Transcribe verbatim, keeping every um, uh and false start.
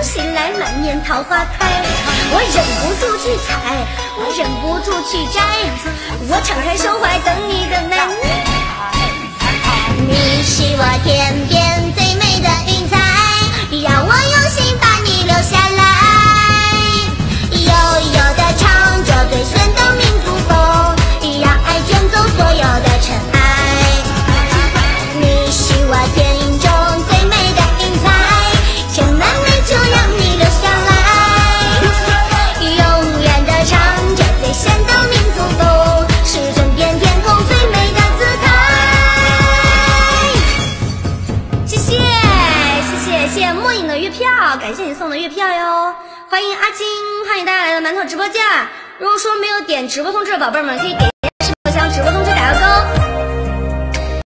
醒来满面桃花开，我忍不住去采，我忍不住去摘，我敞开胸怀等你的来。你是我天边最美的云彩，让我用心把你留下来，悠悠地唱着最炫的民族风，让爱卷走所有的尘埃。你是我天中最美的云彩，这满美就让你留下来，永远地唱着最炫的民族风，是整片天空最美的姿态。谢谢谢谢谢谢墨影的月票，感谢你送的月票哟！欢迎阿金，欢迎大家来到馒头直播间。如果说没有点直播通知的宝贝们，可以点一下直播箱直播通知。